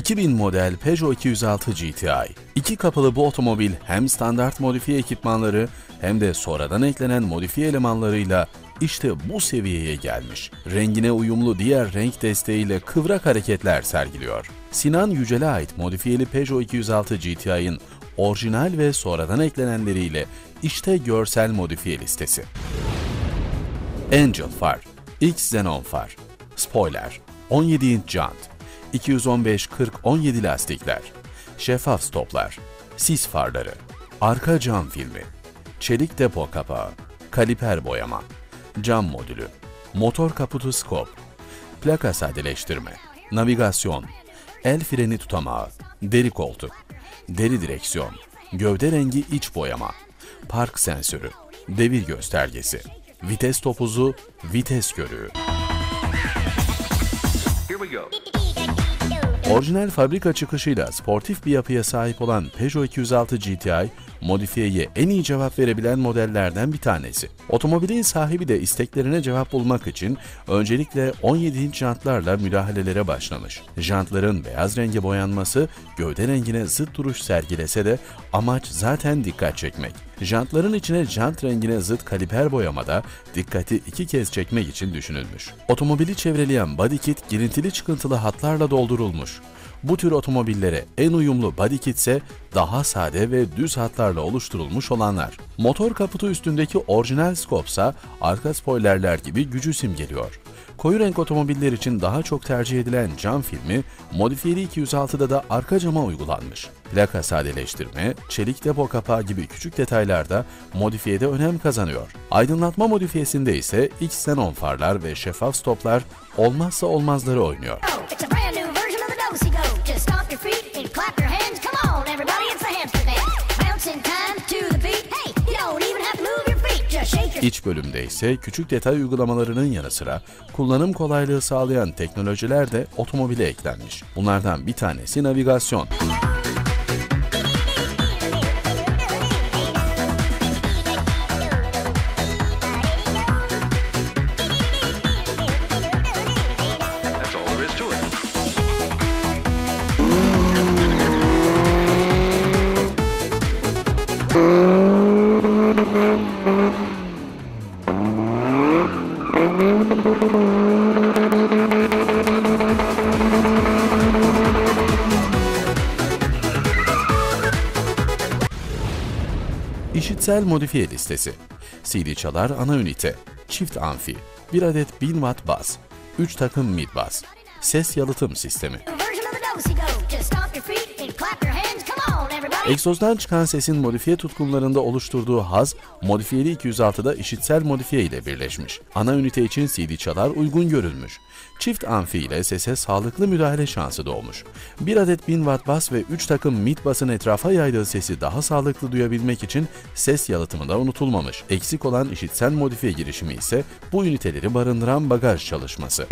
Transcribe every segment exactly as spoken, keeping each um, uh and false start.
iki bin model Peugeot iki yüz altı G T I. İki kapılı bu otomobil hem standart modifiye ekipmanları hem de sonradan eklenen modifiye elemanlarıyla işte bu seviyeye gelmiş. Rengine uyumlu diğer renk desteğiyle kıvrak hareketler sergiliyor. Sinan Yücel'e ait modifiyeli Peugeot iki yüz altı G T I'nin orijinal ve sonradan eklenenleriyle işte görsel modifiye listesi. Angel far, X Xenon far, spoiler, on yedi inç jant, iki yüz on beş kırk on yedi lastikler, şeffaf stoplar, sis farları, arka cam filmi, çelik depo kapağı, kaliper boyama, cam modülü, motor kaputu skop, plaka sadeleştirme, navigasyon, el freni tutamağı, deri koltuk, deri direksiyon, gövde rengi iç boyama, park sensörü, devir göstergesi, vites topuzu, vites körüğü. Orijinal fabrika çıkışıyla sportif bir yapıya sahip olan Peugeot iki yüz altı G T I, modifiyeye en iyi cevap verebilen modellerden bir tanesi. Otomobilin sahibi de isteklerine cevap bulmak için öncelikle on yedi inç jantlarla müdahalelere başlamış. Jantların beyaz renge boyanması gövde rengine zıt duruş sergilese de amaç zaten dikkat çekmek. Jantların içine jant rengine zıt kaliper boyamada dikkati iki kez çekmek için düşünülmüş. Otomobili çevreleyen body kit girintili çıkıntılı hatlarla doldurulmuş. Bu tür otomobillere en uyumlu body kit ise daha sade ve düz hatlarla oluşturulmuş olanlar. Motor kaputu üstündeki orijinal skopsa arka spoilerler gibi gücü simgeliyor. Koyu renk otomobiller için daha çok tercih edilen cam filmi, modifiyeli iki yüz altıda da arka cama uygulanmış. Plaka sadeleştirme, çelik depo kapağı gibi küçük detaylarda modifiyede önem kazanıyor. Aydınlatma modifiyesinde ise X Xenon farlar ve şeffaf stoplar olmazsa olmazları oynuyor. İç bölümde ise küçük detay uygulamalarının yanı sıra kullanım kolaylığı sağlayan teknolojiler de otomobile eklenmiş. Bunlardan bir tanesi navigasyon. İşitsel modifiye listesi. C D çalar ana ünite, çift amfi, bir adet bin watt bas, üç takım mid bas, ses yalıtım sistemi. Egzozdan çıkan sesin modifiye tutkunlarında oluşturduğu haz, modifiyeli iki yüz altıda işitsel modifiye ile birleşmiş. Ana ünite için C D çalar uygun görülmüş. Çift amfi ile sese sağlıklı müdahale şansı doğmuş. Bir adet bin watt bas ve üç takım mid basın etrafa yaydığı sesi daha sağlıklı duyabilmek için ses yalıtımı da unutulmamış. Eksik olan işitsel modifiye girişimi ise bu üniteleri barındıran bagaj çalışması.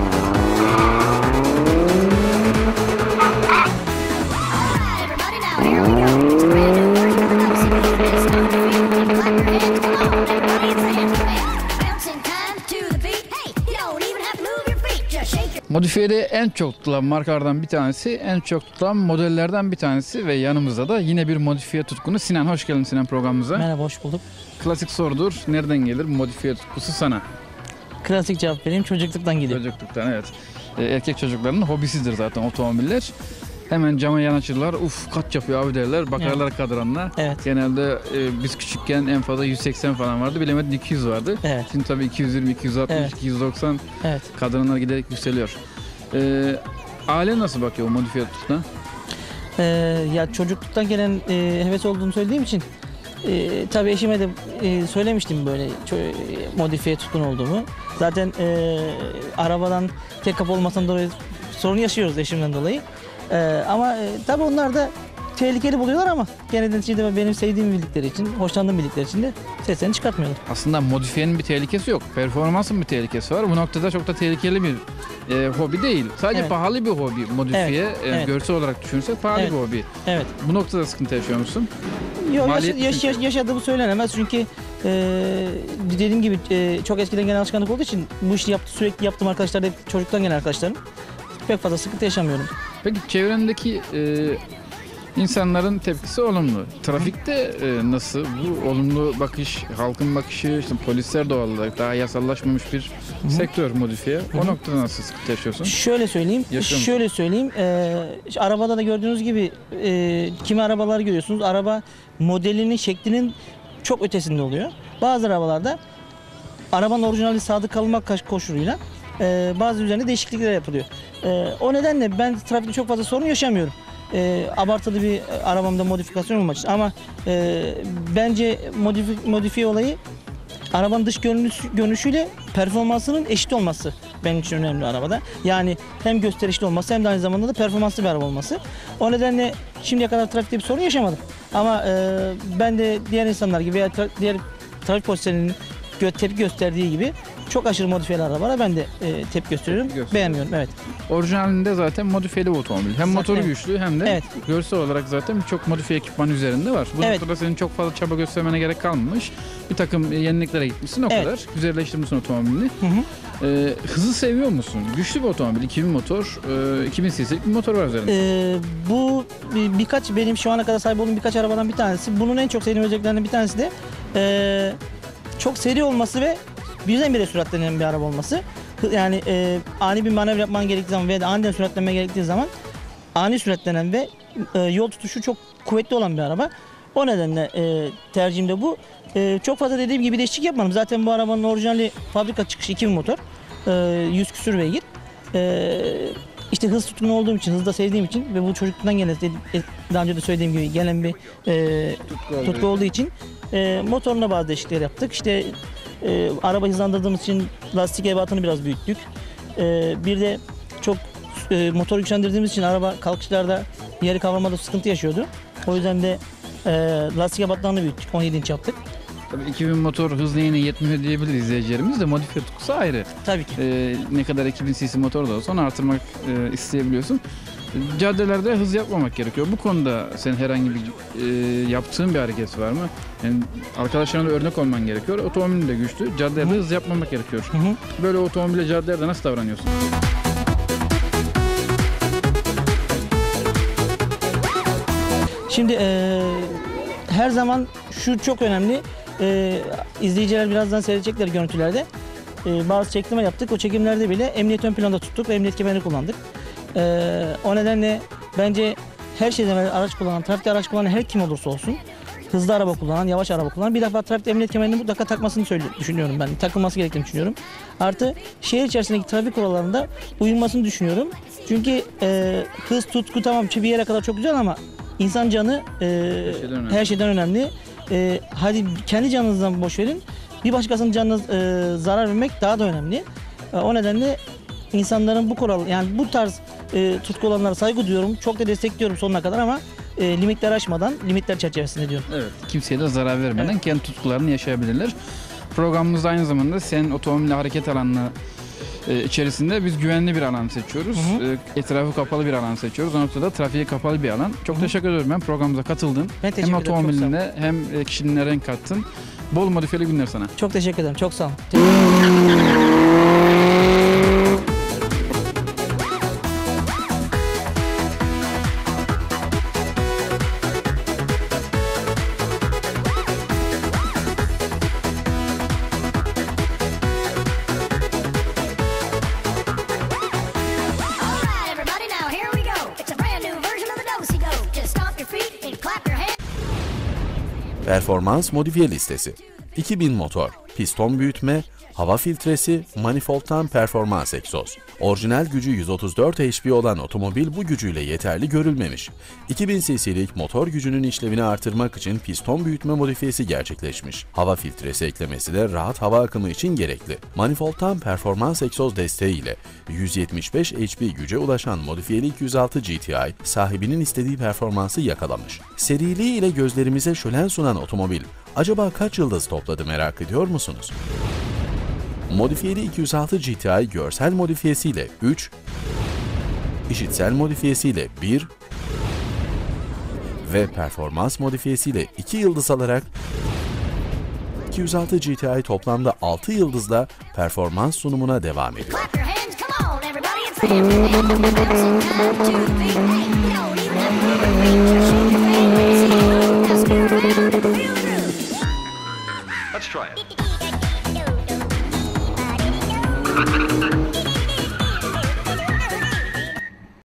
Modifiyede en çok tutulan markalardan bir tanesi, en çok tutulan modellerden bir tanesi ve yanımızda da yine bir modifiye tutkunu Sinan. Hoş geldin Sinan programımıza. Merhaba, hoş bulduk. Klasik sorudur. Nereden gelir modifiye tutkusu sana? Klasik cevap vereyim, çocukluktan geliyor. Çocukluktan, evet. Ee, erkek çocuklarının hobisidir zaten otomobiller. Hemen cama yanaşırlar, uf kaç yapıyor abi derler, bakarlar evet. Kadranına. Evet. Genelde e, biz küçükken en fazla yüz seksen falan vardı, bilemedin iki yüz vardı. Evet. Şimdi tabii iki yüz yirmi, iki yüz altmış, evet. iki yüz doksan evet. Kadranlar giderek yükseliyor. Ee, aile nasıl bakıyor o modifiye tutkuna? Ee, ya çocukluktan gelen e, heves olduğunu söylediğim için e, tabii eşime de e, söylemiştim böyle modifiye tutkun olduğumu. Zaten e, arabadan tek kapı olmasından dolayı sorun yaşıyoruz eşimden dolayı. Ee, ama e, tabii onlar da tehlikeli buluyorlar ama gene neticede benim sevdiğim bildikleri için, hoşlandığım bildikleri için de seslerini çıkartmıyorlar. Aslında modifiyenin bir tehlikesi yok. Performansın bir tehlikesi var. Bu noktada çok da tehlikeli bir e, hobi değil. Sadece evet. Pahalı bir hobi modifiye. Evet. E, evet. Görsel olarak düşünürsek pahalı evet. bir hobi. Evet. Bu noktada sıkıntı yaşıyor musun? Yok, yaş, yaş, yaş, yaşadığımı söylenemez çünkü e, dediğim gibi e, çok eskiden gelen alışkanlık olduğu için bu işi yaptı, sürekli yaptığım arkadaşlar da hep çocuktan gelen arkadaşlarım. Pek fazla sıkıntı yaşamıyorum. Peki çevrendeki e, insanların tepkisi olumlu. Trafikte e, nasıl bu olumlu bakış, halkın bakışı, işte polisler doğal olarak daha yasallaşmamış bir Hı-hı. sektör modifiye. Hı-hı. O noktada nasıl sıkıntı yaşıyorsun? Şöyle söyleyeyim, şöyle söyleyeyim. E, işte arabada da gördüğünüz gibi e, kimi arabalar görüyorsunuz. Araba modelinin, şeklinin çok ötesinde oluyor. Bazı arabalarda arabanın orijinali sadık kalmak koşuluyla e, bazı üzerinde değişiklikler yapılıyor. E, o nedenle ben trafikte çok fazla sorun yaşamıyorum. E, abartılı bir arabamda modifikasyon olmak için. Ama e, bence modifi, modifiye olayı arabanın dış görünüş, görünüşüyle performansının eşit olması benim için önemli arabada. Yani hem gösterişli olması hem de aynı zamanda da performanslı bir araba olması. O nedenle şimdiye kadar trafikte bir sorun yaşamadım. Ama e, ben de diğer insanlar gibi veya tra- diğer trafik polislerinin gö- tepki gösterdiği gibi çok aşırı modifiyeli arabalara ben de e, tepki gösteriyorum. Beğenmiyorum, evet. Orijinalinde zaten modifiyeli bir otomobil. Hem zaten, motoru güçlü hem de evet. görsel olarak zaten birçok modifiye ekipman üzerinde var. Bu evet. noktada senin çok fazla çaba göstermene gerek kalmamış. Bir takım yeniliklere gitmişsin o evet. kadar. Güzelleştirmişsin otomobilini. Hı hı. Ee, hızı seviyor musun? Güçlü bir otomobil. iki bin motor, e, iki bin cc'lik bir motor var üzerinde. Ee, bu bir, birkaç benim şu ana kadar sahip olduğum birkaç arabadan bir tanesi. Bunun en çok sevdiğim özelliklerinden bir tanesi de e, çok seri olması ve birdenbire süratlenen bir araba olması. Yani e, ani bir manevra yapman gerektiği zaman veya aniden süratlenme gerektiği zaman ani süratlenen ve e, yol tutuşu çok kuvvetli olan bir araba. O nedenle e, tercihim de bu. E, çok fazla dediğim gibi değişiklik yapmadım. Zaten bu arabanın orijinali fabrika çıkışı iki bin motor. E, yüz küsür beygir. E, işte hız tutkunu olduğum için, hızda sevdiğim için ve bu çocukluktan gelen, daha önce de söylediğim gibi gelen bir e, tutku, tutku olduğu için e, motoruna bazı değişiklikler yaptık. İşte e, araba hızlandırdığımız için lastik ebatını biraz büyüttük. E, bir de çok e, motor güçlendirdiğimiz için araba kalkışlarda yeri kavramada sıkıntı yaşıyordu. O yüzden de e, lastik ebatlarını büyüttük. on yedi inç yaptık. Tabii iki bin motor hızlı yine yetmiyor diyebilir izleyicilerimiz de modifiye tutkusu ayrı. Tabii ki. Ee, ne kadar iki bin cc motor da olsa onu artırmak e, isteyebiliyorsun. Caddelerde hız yapmamak gerekiyor. Bu konuda senin herhangi bir e, yaptığın bir hareket var mı? Yani arkadaşlarına örnek olman gerekiyor. Otomobilin de güçlü. Caddelerde Hı-hı. hız yapmamak gerekiyor. Hı-hı. Böyle otomobile caddelerde nasıl davranıyorsun? Şimdi e, her zaman şu çok önemli. E, izleyiciler birazdan seyredecekler görüntülerde. E, bazı çekimler yaptık. O çekimlerde bile emniyet ön planda tuttuk ve emniyet kemerini kullandık. E, o nedenle bence her şeyden evvel araç kullanan, trafikte araç kullanan her kim olursa olsun, hızlı araba kullanan, yavaş araba kullanan bir defa trafikte emniyet kemerini mutlaka takmasını düşünüyorum ben. Takılması gerektiğini düşünüyorum. Artı şehir içerisindeki trafik kurallarında uyulmasını düşünüyorum. Çünkü e, hız, tutku tamam bir yere kadar çok güzel ama İnsan canı e, her, şeyden her şeyden önemli. E, hadi kendi canınızdan boş verin. Bir başkasının canına e, zarar vermek daha da önemli. E, o nedenle insanların bu kural, yani bu tarz e, tutku olanlara saygı duyuyorum. Çok da destekliyorum sonuna kadar ama e, limitler aşmadan, limitler çerçevesinde diyorum. Evet. Kimseye de zarar vermeden evet. kendi tutkularını yaşayabilirler. Programımızda aynı zamanda senin otomobil hareket alanına Ee, içerisinde biz güvenli bir alan seçiyoruz. Hı hı. Ee, etrafı kapalı bir alan seçiyoruz. O noktada trafiğe kapalı bir alan. Çok hı hı. teşekkür ederim ben programımıza katıldın. Ben hem otomobiline hem kişiliğine renk kattın. Bol modifiyeli günler sana. Çok teşekkür ederim. Çok sağ olun. Performans modifiye listesi. iki bin motor, piston büyütme, hava filtresi, manifoldtan performans egzoz. Orijinal gücü yüz otuz dört H P olan otomobil bu gücüyle yeterli görülmemiş. iki bin cc'lik motor gücünün işlevini artırmak için piston büyütme modifiyesi gerçekleşmiş. Hava filtresi eklemesi de rahat hava akımı için gerekli. Manifoldtan performans egzoz desteğiyle yüz yetmiş beş H P güce ulaşan modifiyeli iki yüz altı G T I sahibinin istediği performansı yakalamış. Seriliği ile gözlerimize şölen sunan otomobil acaba kaç yıldız topladı merak ediyor musunuz? Modifiyeli iki yüz altı G T I görsel modifiyesiyle üç, işitsel modifiyesiyle bir ve performans modifiyesiyle iki yıldız alarak iki yüz altı G T I toplamda altı yıldızla performans sunumuna devam ediyor. three, one, two, three, go.